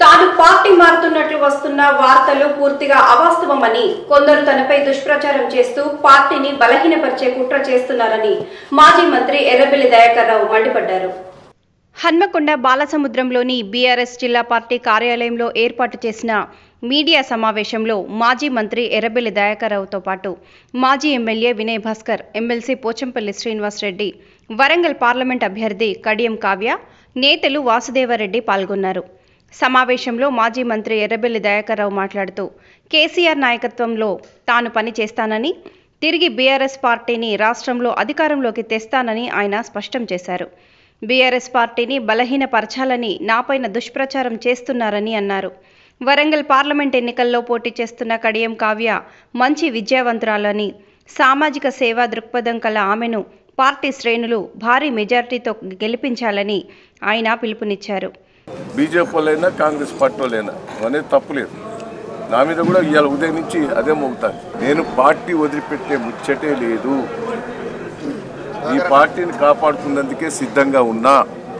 తాను పార్టీ మారుతున్నట్లు వస్తున్న వార్తలు పూర్తిగా అవాస్తవమని, కొందరు తనపై దుష్ప్రచారం చేస్తూ పార్టీని బలహీనపరిచే కుట్ర చేస్తున్నారని మాజీ మంత్రి ఎర్రబెల్లి దయాకర్ రావు మండిపడ్డారు. హన్మకొండ బాలసముద్రంలోని బీఆర్ఎస్ జిల్లా పార్టీ కార్యాలయంలో ఏర్పాటు చేసిన మీడియా సమావేశంలో మాజీ మంత్రి ఎర్రబెల్లి దయాకర్ రావుతో పాటు మాజీ MLA Vinay Bhaskar, MLC Pochampally Srinivas Reddy, Warangal parliament అభ్యర్థి కడియం కావ్య, నేతలు వాసుదేవరెడ్డి పాల్గొన్నారు. సమావేశంలో మాజీ మంత్రి ఎర్రబెల్లి దయాకర్ రావు మాట్లాడుతూ కేసీఆర్ నాయకత్వంలో తాను పని చేస్తానని, తిరిగి బీఆర్ఎస్ పార్టీని రాష్ట్రంలో అధికారంలోకి తెస్తానని ఆయన స్పష్టం చేశారు. బీఆర్ఎస్ పార్టీని బలహీనపరచాలని నాపైన దుష్ప్రచారం చేస్తున్నారని అన్నారు. వరంగల్ పార్లమెంట్ ఎన్నికల్లో పోటీ చేస్తున్న కడియం కావ్య మంచి విద్యావంతురాలని, సామాజిక సేవా దృక్పథం కల ఆమెను పార్టీ శ్రేణులు భారీ మెజార్టీతో గెలిపించాలని ఆయన పిలుపునిచ్చారు. బీజేపీ వాళ్ళైనా కాంగ్రెస్ పార్టీ వాళ్ళైనా అనేది తప్పులేదు. నా మీద కూడా ఇవాళ ఉదయం నుంచి అదే మోగుతాను. నేను పార్టీ వదిలిపెట్టే ముచ్చటే లేదు. ఈ పార్టీని కాపాడుకున్నందుకే సిద్ధంగా ఉన్నా.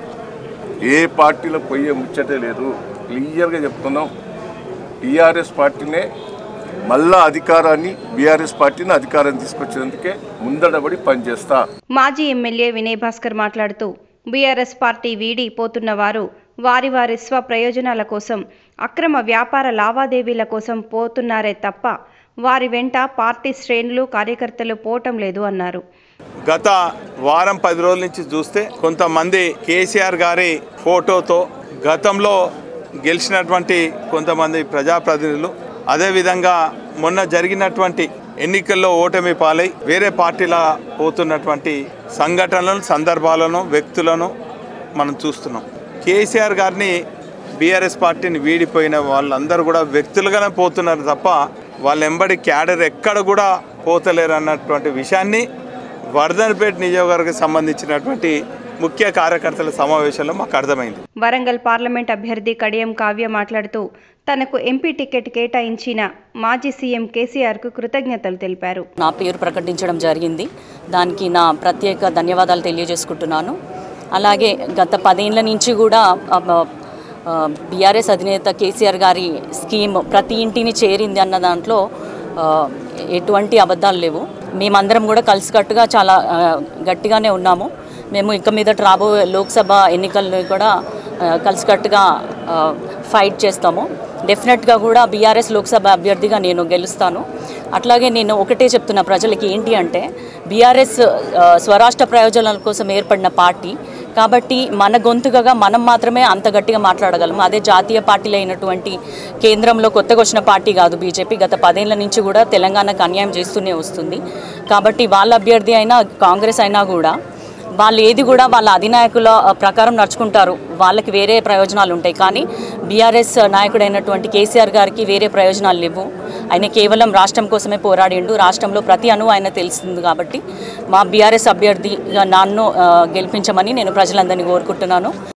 ఏ పార్టీలో పోయే ముచ్చటే లేదు. క్లియర్గా చెప్తున్నాం. టీఆర్ఎస్ పార్టీనే మళ్ళా అధికారాన్ని, బీఆర్ఎస్ పార్టీని అధికారాన్ని తీసుకొచ్చేందుకే ముందడబడి పనిచేస్తా. మాజీ ఎమ్మెల్యే వినయ్ భాస్కర్ మాట్లాడుతూ బీఆర్ఎస్ పార్టీ వీడి పోతున్న వారు వారి వారి స్వ ప్రయోజనాల కోసం, అక్రమ వ్యాపార లావాదేవీల కోసం పోతున్నారే తప్ప వారి వెంట పార్టీ శ్రేణులు, కార్యకర్తలు పోవటం లేదు అన్నారు. గత వారం 10 రోజుల నుంచి చూస్తే కొంతమంది కేసీఆర్ గారి ఫోటోతో గతంలో గెలిచినటువంటి కొంతమంది ప్రజాప్రతినిధులు, అదేవిధంగా మొన్న జరిగినటువంటి ఎన్నికల్లో ఓటమి పాలై వేరే పార్టీల పోతున్నటువంటి సంఘటనలను, సందర్భాలను, వ్యక్తులను మనం చూస్తున్నాం. కేసీఆర్ గారిని, బీఆర్ఎస్ పార్టీని వీడిపోయిన వాళ్ళందరూ కూడా వ్యక్తులుగానే పోతున్నారు తప్ప వాళ్ళ ఎంబడి క్యాడర్ ఎక్కడ కూడా పోతలేరు అన్నటువంటి విషయాన్ని వర్ధన్పేట నియోజకవర్గానికి సంబంధించినటువంటి ముఖ్య కార్యకర్తల సమావేశంలో మాకు అర్థమైంది. వరంగల్ పార్లమెంట్ అభ్యర్థి కడియం కావ్య మాట్లాడుతూ తనకు ఎంపీ టికెట్ కేటాయించిన మాజీ సీఎం కేసీఆర్కు కృతజ్ఞతలు తెలిపారు. నా పేరు ప్రకటించడం జరిగింది. దానికి నా ప్రత్యేక ధన్యవాదాలు తెలియజేసుకుంటున్నాను. అలాగే గత 10 ఏళ్ల నుంచి కూడా బీఆర్ఎస్ అధినేత కేసీఆర్ గారి స్కీమ్ ప్రతి ఇంటిని చేరింది అన్న దాంట్లో ఎటువంటి అబద్ధాలు లేవు. మేమందరం కూడా కలిసికట్టుగా చాలా గట్టిగానే ఉన్నాము. మేము ఇక మీదట రాబోయే లోక్సభ ఎన్నికల్లో కూడా కలిసికట్టుగా ఫైట్ చేస్తాము. డెఫినెట్గా కూడా బీఆర్ఎస్ లోక్సభ అభ్యర్థిగా నేను గెలుస్తాను. అట్లాగే నేను ఒకటే చెప్తున్న ప్రజలకి ఏంటి అంటే, బీఆర్ఎస్ స్వరాష్ట్ర ప్రయోజనాల కోసం ఏర్పడిన పార్టీ కాబట్టి మన గొంతుగా మనం మాత్రమే అంత గట్టిగా మాట్లాడగలము. అదే జాతీయ పార్టీలు అయినటువంటి కేంద్రంలో కొత్తగా వచ్చిన పార్టీ కాదు బీజేపీ. గత 10 ఏళ్ల నుంచి కూడా తెలంగాణకు అన్యాయం చేస్తూనే వస్తుంది. కాబట్టి వాళ్ళ అభ్యర్థి అయినా కాంగ్రెస్ అయినా కూడా వాళ్ళు ఏది కూడా వాళ్ళ అధినాయకుల ప్రకారం నడుచుకుంటారు. వాళ్ళకి వేరే ప్రయోజనాలు ఉంటాయి. కానీ బీఆర్ఎస్ నాయకుడైనటువంటి కేసీఆర్ గారికి వేరే ప్రయోజనాలు లేవు. ఆయన కేవలం రాష్ట్రం కోసమే పోరాడిండు. రాష్ట్రంలో ప్రతి అణువు ఆయన తెలిసింది. కాబట్టి మా బీఆర్ఎస్ అభ్యర్థిగా నన్ను గెలిపించమని నేను ప్రజలందరినీ కోరుకుంటున్నాను.